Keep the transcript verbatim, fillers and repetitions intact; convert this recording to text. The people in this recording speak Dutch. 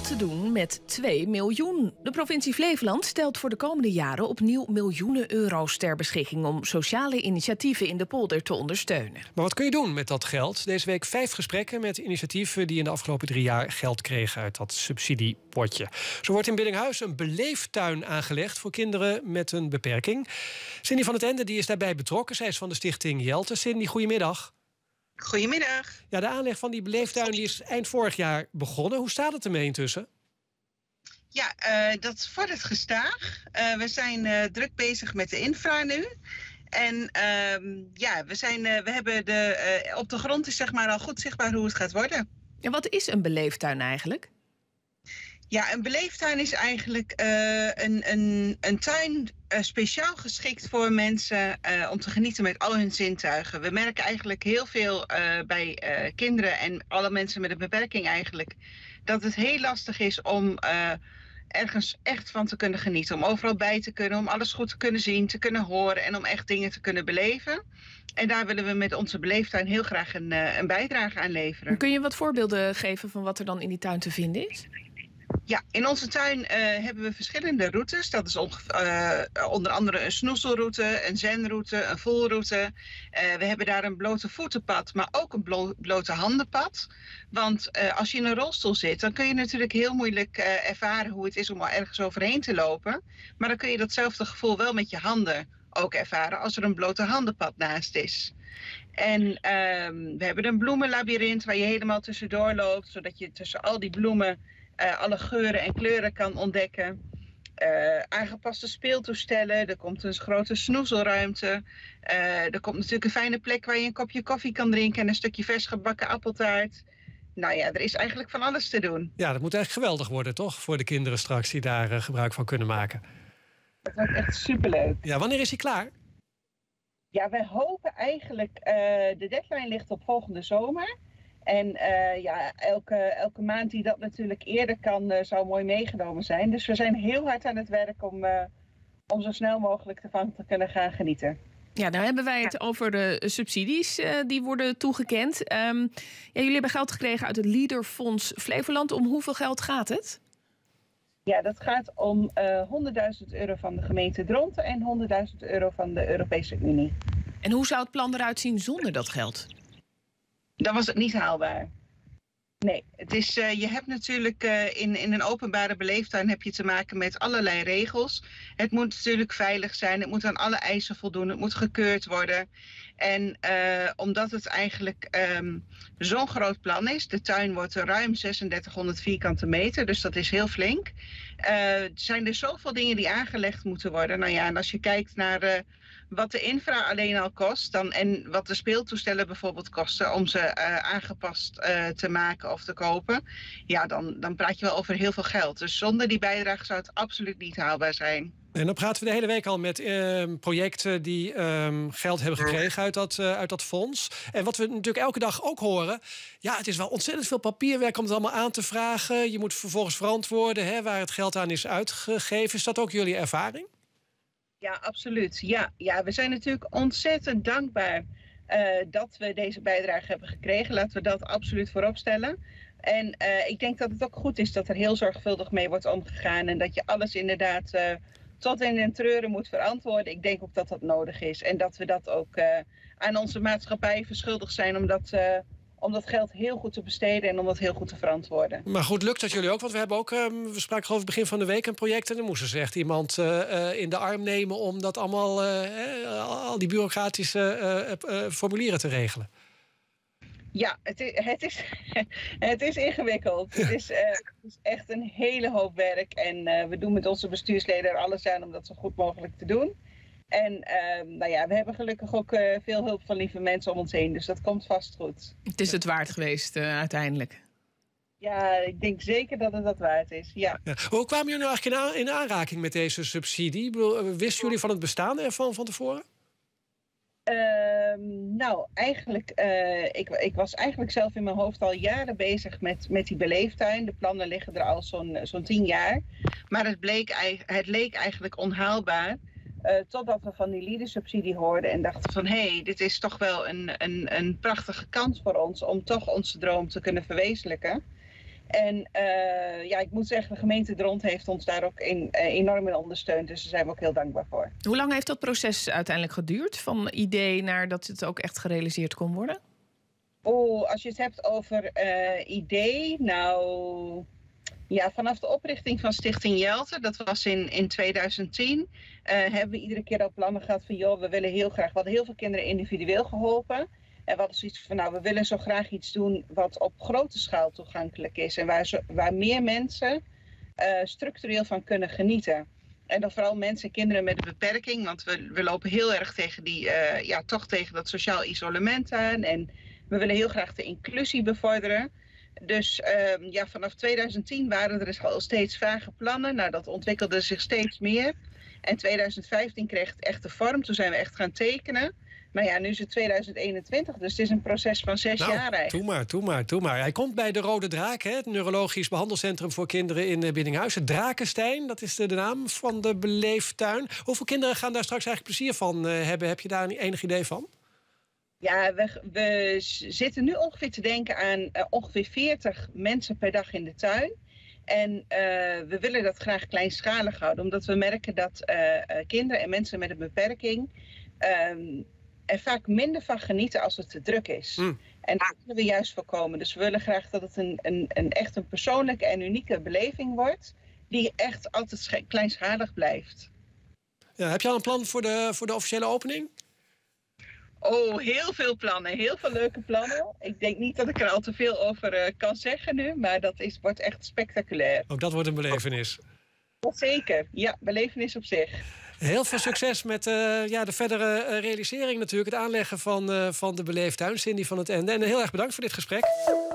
Wat te doen met twee miljoen? De provincie Flevoland stelt voor de komende jaren opnieuw miljoenen euro's ter beschikking om sociale initiatieven in de polder te ondersteunen. Maar wat kun je doen met dat geld? Deze week vijf gesprekken met initiatieven die in de afgelopen drie jaar geld kregen uit dat subsidiepotje. Zo wordt in Biddinghuis een beleeftuin aangelegd voor kinderen met een beperking. Cindy van het Ende die is daarbij betrokken. Zij is van de stichting Jelte. Cindy, goedemiddag. Goedemiddag. Ja, de aanleg van die beleeftuin die is eind vorig jaar begonnen. Hoe staat het ermee intussen? Ja, uh, dat vordert gestaag. Uh, we zijn uh, druk bezig met de infra nu. En uh, ja, we, zijn, uh, we hebben de, uh, op de grond is zeg maar al goed zichtbaar hoe het gaat worden. En wat is een beleeftuin eigenlijk? Ja, een beleeftuin is eigenlijk uh, een, een, een tuin uh, speciaal geschikt voor mensen uh, om te genieten met al hun zintuigen. We merken eigenlijk heel veel uh, bij uh, kinderen en alle mensen met een beperking eigenlijk, dat het heel lastig is om uh, ergens echt van te kunnen genieten. Om overal bij te kunnen, om alles goed te kunnen zien, te kunnen horen en om echt dingen te kunnen beleven. En daar willen we met onze beleeftuin heel graag een, uh, een bijdrage aan leveren. Kun je wat voorbeelden geven van wat er dan in die tuin te vinden is? Ja, in onze tuin uh, hebben we verschillende routes. Dat is uh, onder andere een snoezelroute, een zenroute, een voelroute. Uh, we hebben daar een blote voetenpad, maar ook een blo blote handenpad. Want uh, als je in een rolstoel zit, dan kun je natuurlijk heel moeilijk uh, ervaren hoe het is om er ergens overheen te lopen. Maar dan kun je datzelfde gevoel wel met je handen ook ervaren als er een blote handenpad naast is. En uh, we hebben een bloemenlabyrint waar je helemaal tussendoor loopt, zodat je tussen al die bloemen Uh, alle geuren en kleuren kan ontdekken. Uh, aangepaste speeltoestellen. Er komt een grote snoezelruimte. Uh, er komt natuurlijk een fijne plek waar je een kopje koffie kan drinken en een stukje vers gebakken appeltaart. Nou ja, er is eigenlijk van alles te doen. Ja, dat moet eigenlijk geweldig worden, toch? Voor de kinderen straks die daar uh, gebruik van kunnen maken. Dat wordt echt superleuk. Ja, wanneer is hij klaar? Ja, wij hopen eigenlijk, uh, de deadline ligt op volgende zomer. En uh, ja, elke, elke maand die dat natuurlijk eerder kan, uh, zou mooi meegenomen zijn. Dus we zijn heel hard aan het werk om, uh, om zo snel mogelijk ervan te kunnen gaan genieten. Ja, nou hebben wij het over de subsidies uh, die worden toegekend. Um, ja, jullie hebben geld gekregen uit het Leaderfonds Flevoland. Om hoeveel geld gaat het? Ja, dat gaat om uh, honderdduizend euro van de gemeente Dronten en honderdduizend euro van de Europese Unie. En hoe zou het plan eruit zien zonder dat geld? Dan was het niet haalbaar. Nee, het is, uh, je hebt natuurlijk uh, in, in een openbare beleeftuin heb je te maken met allerlei regels. Het moet natuurlijk veilig zijn, het moet aan alle eisen voldoen, het moet gekeurd worden. En uh, omdat het eigenlijk um, zo'n groot plan is, de tuin wordt ruim zesendertighonderd vierkante meter, dus dat is heel flink. Uh, zijn er zoveel dingen die aangelegd moeten worden. Nou ja, en als je kijkt naar uh, wat de infra alleen al kost dan, en wat de speeltoestellen bijvoorbeeld kosten om ze uh, aangepast uh, te maken of te kopen, ja, dan, dan praat je wel over heel veel geld. Dus zonder die bijdrage zou het absoluut niet haalbaar zijn. En dan praten we de hele week al met uh, projecten die uh, geld hebben gekregen uit dat, uh, uit dat fonds. En wat we natuurlijk elke dag ook horen, ja, het is wel ontzettend veel papierwerk om het allemaal aan te vragen. Je moet vervolgens verantwoorden hè, waar het geld aan is uitgegeven. Is dat ook jullie ervaring? Ja, absoluut. Ja, ja, we zijn natuurlijk ontzettend dankbaar uh, dat we deze bijdrage hebben gekregen. Laten we dat absoluut voorop stellen. En uh, ik denk dat het ook goed is dat er heel zorgvuldig mee wordt omgegaan en dat je alles inderdaad uh, tot in den treuren moet verantwoorden. Ik denk ook dat dat nodig is en dat we dat ook uh, aan onze maatschappij verschuldigd zijn om dat, uh, om dat geld heel goed te besteden en om dat heel goed te verantwoorden. Maar goed, lukt dat jullie ook? Want we hebben ook, um, we spraken over het begin van de week een project en dan moesten ze echt iemand uh, uh, in de arm nemen om dat allemaal, uh, al die bureaucratische uh, uh, formulieren te regelen. Ja, het is, het is, het is ingewikkeld. Het is, uh, het is echt een hele hoop werk. En uh, we doen met onze bestuursleden er alles aan om dat zo goed mogelijk te doen. En uh, nou ja, we hebben gelukkig ook uh, veel hulp van lieve mensen om ons heen. Dus dat komt vast goed. Het is het waard geweest uh, uiteindelijk. Ja, ik denk zeker dat het dat waard is, ja. Ja. Hoe kwamen jullie nou eigenlijk in aanraking met deze subsidie? Ik bedoel, wisten jullie van het bestaan ervan van tevoren? Uh, nou, eigenlijk, uh, ik, ik was eigenlijk zelf in mijn hoofd al jaren bezig met, met die beleeftuin. De plannen liggen er al zo'n zo'n tien jaar. Maar het, bleek, het leek eigenlijk onhaalbaar. Uh, totdat we van die leadersubsidie hoorden en dachten van hé, hey, dit is toch wel een, een, een prachtige kans voor ons om toch onze droom te kunnen verwezenlijken. En uh, ja, ik moet zeggen, de gemeente Dront heeft ons daar ook in, uh, enorm in ondersteund. Dus daar zijn we ook heel dankbaar voor. Hoe lang heeft dat proces uiteindelijk geduurd? Van idee naar dat het ook echt gerealiseerd kon worden? Oh, als je het hebt over uh, idee, nou... Ja, vanaf de oprichting van Stichting Jelte, dat was in, in tweeduizend tien, uh, hebben we iedere keer al plannen gehad van, joh, we willen heel graag, we hadden heel veel kinderen individueel geholpen. En we hadden zoiets van, nou, we willen zo graag iets doen wat op grote schaal toegankelijk is. En waar, zo, waar meer mensen uh, structureel van kunnen genieten. En dan vooral mensen, kinderen met een beperking, want we, we lopen heel erg tegen die, uh, ja, toch tegen dat sociaal isolement aan. En we willen heel graag de inclusie bevorderen. Dus uh, ja, vanaf tweeduizend tien waren er al steeds vage plannen. Nou, dat ontwikkelde zich steeds meer. En tweeduizend vijftien kreeg het echt de vorm. Toen zijn we echt gaan tekenen. Maar ja, nu is het tweeduizend eenentwintig, dus het is een proces van zes nou, jaar eigenlijk. Doe maar, doe maar, doe maar. Hij komt bij de Rode Draak, hè, het neurologisch behandelcentrum voor kinderen in Biddinghuizen. Drakenstein, dat is de, de naam van de beleeftuin. Hoeveel kinderen gaan daar straks eigenlijk plezier van uh, hebben? Heb je daar een enig idee van? Ja, we, we zitten nu ongeveer te denken aan uh, ongeveer veertig mensen per dag in de tuin. En uh, we willen dat graag kleinschalig houden, omdat we merken dat uh, uh, kinderen en mensen met een beperking um, er vaak minder van genieten als het te druk is. Mm. En dat willen we juist voorkomen. Dus we willen graag dat het een, een, een echt een persoonlijke en unieke beleving wordt, die echt altijd kleinschalig blijft. Ja, heb je al een plan voor de, voor de officiële opening? Oh, heel veel plannen. Heel veel leuke plannen. Ik denk niet dat ik er al te veel over uh, kan zeggen nu, maar dat is, wordt echt spectaculair. Ook dat wordt een belevenis. Zeker, ja, belevenis op zich. Heel veel succes met uh, ja, de verdere uh, realisering natuurlijk. Het aanleggen van, uh, van de beleeftuin. Cindy van het Ende. En heel erg bedankt voor dit gesprek.